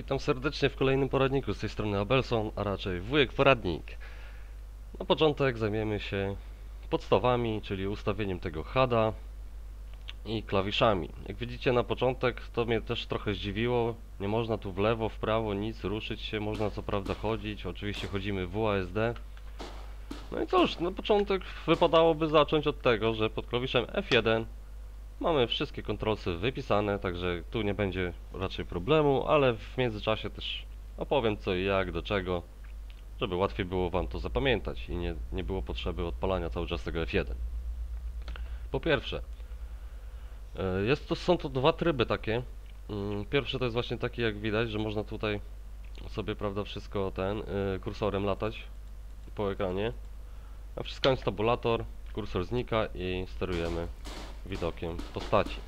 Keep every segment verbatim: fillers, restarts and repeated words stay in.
witam serdecznie w kolejnym poradniku. Z tej strony Abelson, a raczej wujek poradnik. Na początek zajmiemy się podstawami, czyli ustawieniem tego hada i klawiszami. Jak widzicie na początek, to mnie też trochę zdziwiło. Nie można tu w lewo, w prawo nic ruszyć się, można co prawda chodzić. Oczywiście chodzimy W A S D. No i cóż, na początek wypadałoby zacząć od tego, że pod klawiszem F jeden mamy wszystkie kontrolsy wypisane, także tu nie będzie raczej problemu, ale w międzyczasie też opowiem co i jak, do czego, żeby łatwiej było Wam to zapamiętać i nie, nie było potrzeby odpalania cały czas tego F jeden. Po pierwsze, jest to, są to dwa tryby takie. Pierwszy to jest właśnie taki, jak widać, że można tutaj sobie, prawda, wszystko ten kursorem latać po ekranie. A wciskając tabulator, kursor znika i sterujemy widokiem postaci.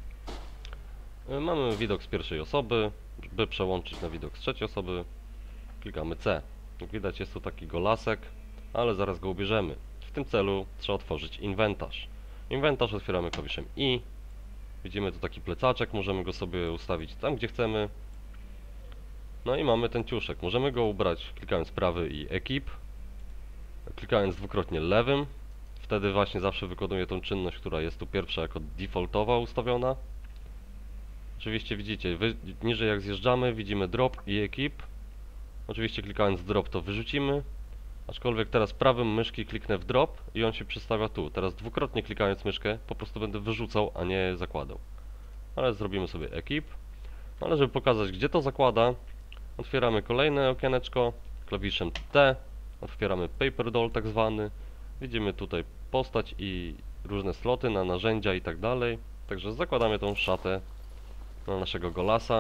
Mamy widok z pierwszej osoby, by przełączyć na widok z trzeciej osoby klikamy C. Jak widać jest tu taki golasek, ale zaraz go ubierzemy. W tym celu trzeba otworzyć inwentarz. Inwentarz otwieramy klawiszem I. Widzimy tu taki plecaczek, możemy go sobie ustawić tam gdzie chcemy. No i mamy ten ciuszek, możemy go ubrać klikając prawy i ekip, klikając dwukrotnie lewym. Wtedy właśnie zawsze wykonuje tą czynność, która jest tu pierwsza jako defaultowa ustawiona. Oczywiście widzicie, wy, niżej jak zjeżdżamy widzimy drop i ekip. Oczywiście klikając drop to wyrzucimy. Aczkolwiek teraz prawym myszki kliknę w drop i on się przestawia tu. Teraz dwukrotnie klikając myszkę po prostu będę wyrzucał, a nie zakładał. Ale zrobimy sobie ekip. Ale żeby pokazać gdzie to zakłada, otwieramy kolejne okieneczko klawiszem T. Otwieramy paper doll tak zwany. Widzimy tutaj postać i różne sloty na narzędzia i tak dalej. Także zakładamy tą szatę na naszego golasa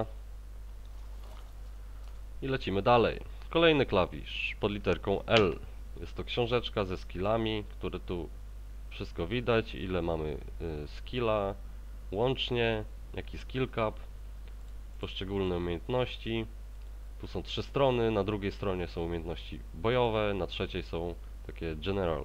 i lecimy dalej. Kolejny klawisz pod literką L. Jest to książeczka ze skillami, które tu wszystko widać, ile mamy y, skilla łącznie, jaki skill cap, poszczególne umiejętności. Tu są trzy strony, na drugiej stronie są umiejętności bojowe, na trzeciej są takie general.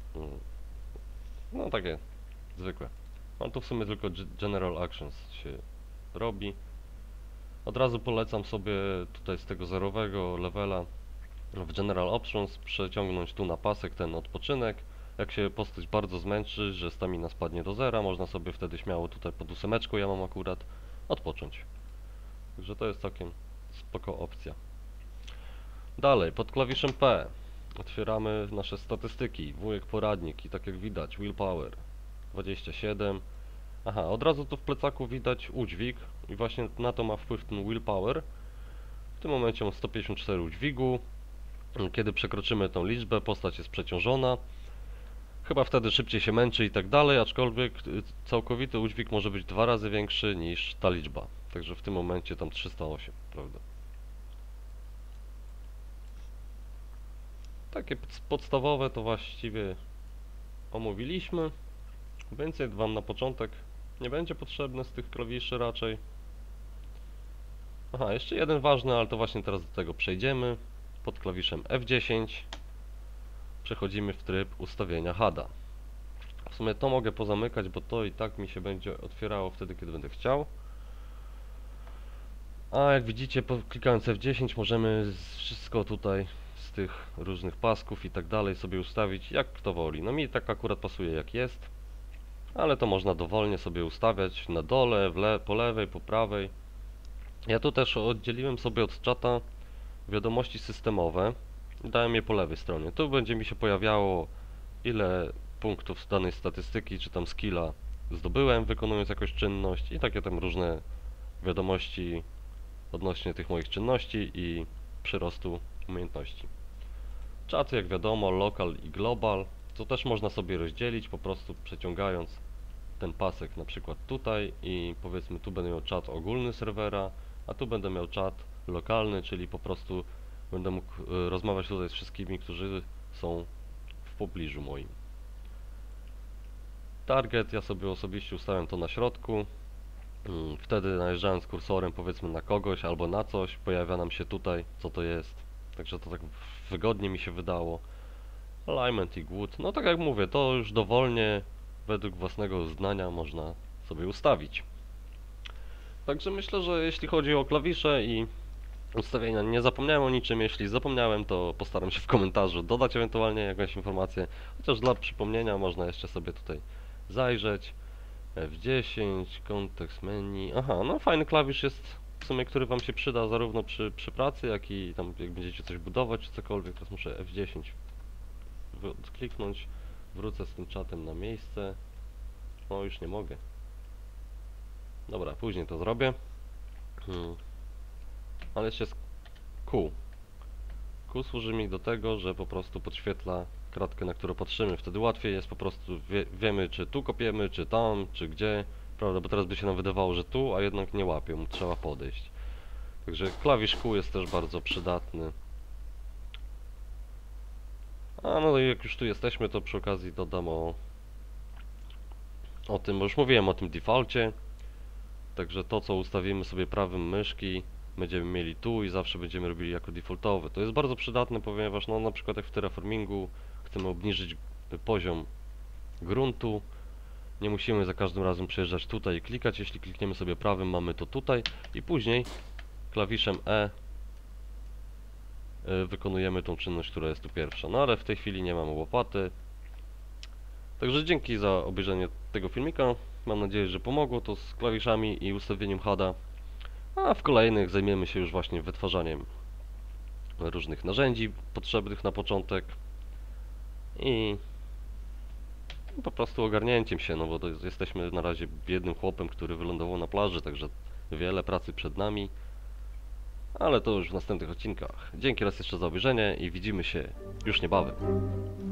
No takie zwykłe. Ale tu w sumie tylko general actions się robi. Od razu polecam sobie tutaj z tego zerowego levela w General Options przeciągnąć tu na pasek ten odpoczynek. Jak się postać bardzo zmęczy, że stamina spadnie do zera, można sobie wtedy śmiało tutaj pod ósemeczką, ja mam akurat, odpocząć. Także to jest całkiem spoko opcja. Dalej, pod klawiszem P otwieramy nasze statystyki, wujek poradnik i tak jak widać willpower dwadzieścia siedem. Aha, od razu tu w plecaku widać udźwig i właśnie na to ma wpływ ten willpower. W tym momencie mam sto pięćdziesiąt cztery udźwigu. Kiedy przekroczymy tą liczbę, postać jest przeciążona. Chyba wtedy szybciej się męczy i tak dalej, aczkolwiek całkowity udźwig może być dwa razy większy niż ta liczba. Także w tym momencie tam trzysta osiem, prawda? Takie podstawowe to właściwie omówiliśmy. Więcej Wam na początek nie będzie potrzebne z tych klawiszy raczej. Aha, jeszcze jeden ważny, ale to właśnie teraz do tego przejdziemy. Pod klawiszem F dziesięć przechodzimy w tryb ustawienia hada. W sumie to mogę pozamykać, bo to i tak mi się będzie otwierało wtedy, kiedy będę chciał. A jak widzicie, klikając F dziesięć możemy wszystko tutaj z tych różnych pasków i tak dalej sobie ustawić jak kto woli. No mi tak akurat pasuje jak jest, ale to można dowolnie sobie ustawiać na dole, w le po lewej, po prawej. Ja tu też oddzieliłem sobie od czata wiadomości systemowe. Dałem je po lewej stronie. Tu będzie mi się pojawiało ile punktów z danej statystyki, czy tam skilla zdobyłem wykonując jakąś czynność i takie tam różne wiadomości odnośnie tych moich czynności i przyrostu umiejętności. Czat jak wiadomo, lokal i global, to też można sobie rozdzielić po prostu przeciągając ten pasek na przykład tutaj i powiedzmy tu będę miał czat ogólny serwera, a tu będę miał czat lokalny, czyli po prostu będę mógł y, rozmawiać tutaj z wszystkimi, którzy są w pobliżu moim. Target ja sobie osobiście ustawiam to na środku. Wtedy najeżdżając kursorem powiedzmy na kogoś albo na coś, pojawia nam się tutaj co to jest. Także to tak wygodnie mi się wydało. Alignment i good. No tak jak mówię, to już dowolnie według własnego uznania można sobie ustawić. Także myślę, że jeśli chodzi o klawisze i ustawienia. Nie zapomniałem o niczym, jeśli zapomniałem, to postaram się w komentarzu dodać ewentualnie jakąś informację, chociaż dla przypomnienia można jeszcze sobie tutaj zajrzeć. F dziesięć, kontekst menu. Aha, no fajny klawisz jest w sumie, który Wam się przyda zarówno przy, przy pracy, jak i tam jak będziecie coś budować czy cokolwiek. Teraz muszę F dziesięć kliknąć, wrócę z tym czatem na miejsce. No już nie mogę. Dobra, później to zrobię. Hmm. Ale jeszcze jest Q. Q służy mi do tego, że po prostu podświetla kratkę, na którą patrzymy. Wtedy łatwiej jest po prostu, wie, wiemy czy tu kopiemy, czy tam, czy gdzie. Prawda, bo teraz by się nam wydawało, że tu, a jednak nie łapią, trzeba podejść. Także klawisz Q jest też bardzo przydatny. A no i jak już tu jesteśmy, to przy okazji dodam o, o tym, bo już mówiłem o tym defaulcie. Także to, co ustawimy sobie prawym myszki, będziemy mieli tu i zawsze będziemy robili jako defaultowe. To jest bardzo przydatne, ponieważ no, na przykład jak w terraformingu chcemy obniżyć poziom gruntu, nie musimy za każdym razem przejeżdżać tutaj i klikać. Jeśli klikniemy sobie prawym, mamy to tutaj i później klawiszem E y, wykonujemy tą czynność, która jest tu pierwsza. No ale w tej chwili nie mamy łopaty. Także dzięki za obejrzenie tego filmika. Mam nadzieję, że pomogło to z klawiszami i ustawieniem H U D a. A w kolejnych zajmiemy się już właśnie wytwarzaniem różnych narzędzi potrzebnych na początek i po prostu ogarnięciem się, no bo to jest, jesteśmy na razie biednym chłopem, który wylądował na plaży, także wiele pracy przed nami, ale to już w następnych odcinkach. Dzięki raz jeszcze za obejrzenie i widzimy się już niebawem.